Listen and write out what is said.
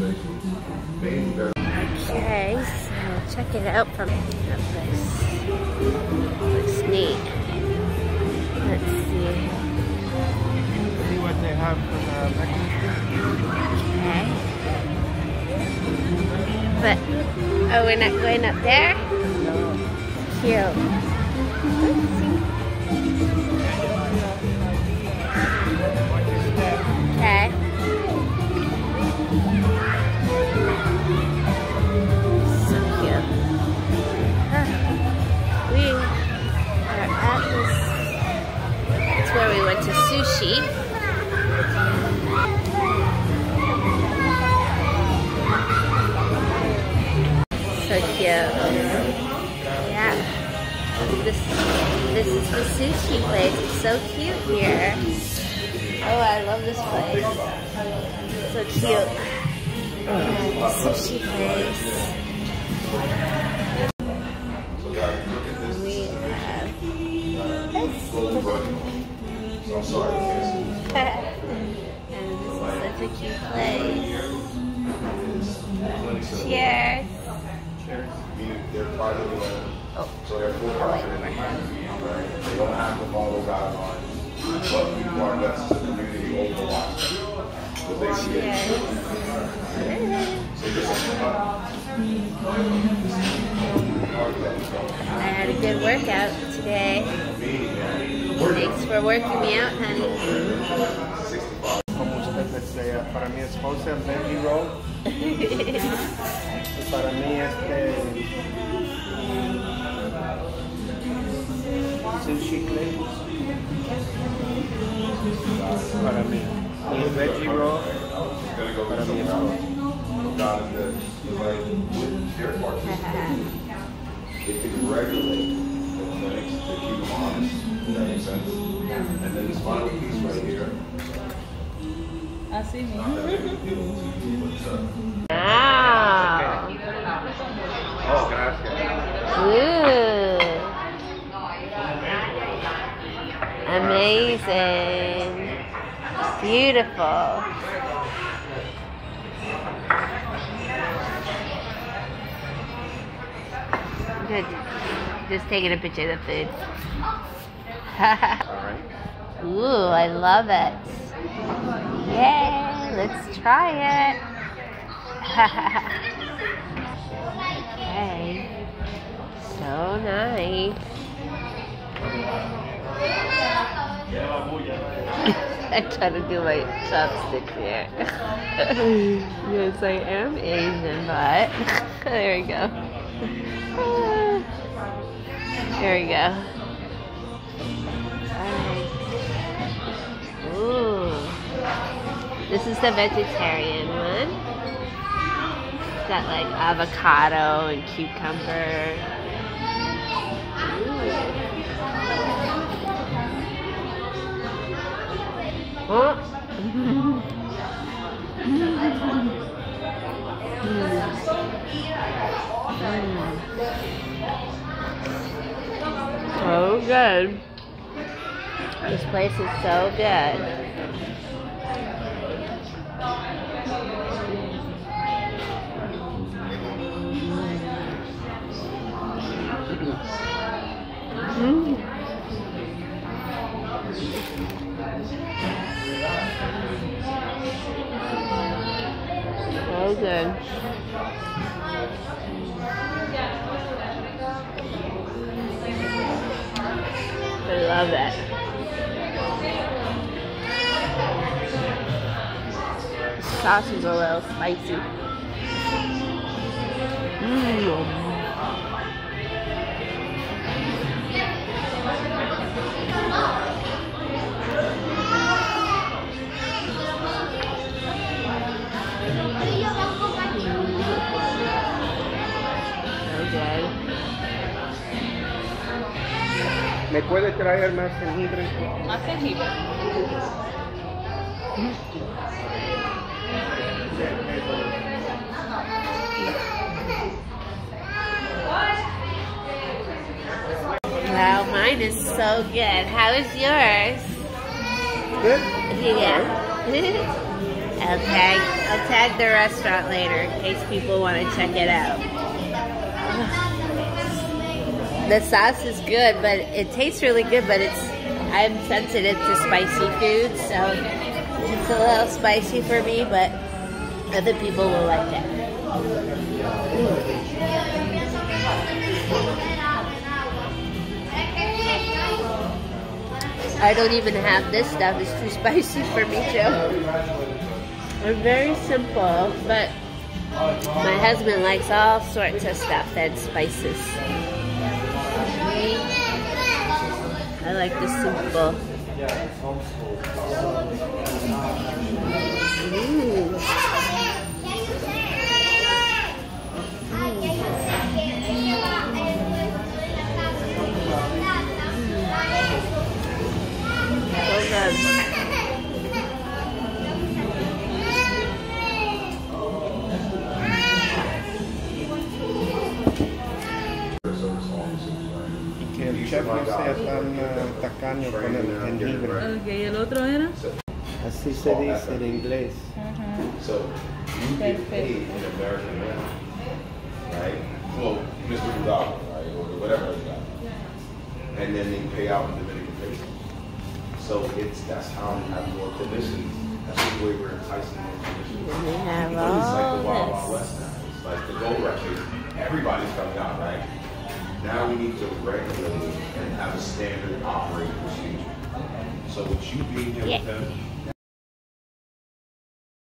Okay, so check it out from up this. Looks neat. Let's see. See what they have for the mechanism. Okay. But, oh, we're not going up there? No. Cute. Okay. So cute. We are at this. That's where we went to sushi. So cute. Yeah. This is the sushi place. It's so cute here. Oh, I love this place. So cute. The sushi place. We have this. And this is such a cute place. Cheers. So they're full partners. They don't have to follow guidelines, but we want that's the community overwatch. I had a good workout today. Thanks for working me out, honey. Como usted desea. Para mi esposa el veggie roll. Y para mí sushi plate. Para mí. Y el veggie roll para mi esposa. It can regulate the clinics to keep them honest. Does that make sense? And then this final piece right here. Así mismo. Wow. Oh, gracias. Ooh. Amazing. Beautiful. Good. Just taking a picture of the food. Alright. Ooh, I love it. Yay, let's try it. Okay. So nice. I try to do my chopsticks here. Yes, I am Asian, but there we go. There we go. Alright. Ooh. This is the vegetarian one. It's got like avocado and cucumber. Oh. So good. This place is so good. So good. I love it. The sauce is a little spicy. ¿Me puede traer más jengibre? Más jengibre. Wow, mine is so good. How is yours? Good. Yeah. I I'll tag the restaurant later in case people want to check it out. The sauce is good, but it tastes really good, but I'm sensitive to spicy food, so it's a little spicy for me, but other people will like it. I don't even have this stuff. It's too spicy for me, Joe. They're very simple, but my husband likes all sorts of stuff and spices. I like the simple. Que el chef no sea tan tacaño con el jengibre. Okay, ¿el otro era? Así se dice en inglés. So you get paid in American money, right? Well, Mr. Hidalgo, right, or whatever it's got. And then they pay out in Dominican pesos. So that's how we have more commissions. That's the way we're enticing more commissions. We have But it's like the Wild all Wild West now. It's like the gold rush. Everybody's coming out, right? Now we need to regulate and have a standard operating procedure. So with you being here with them,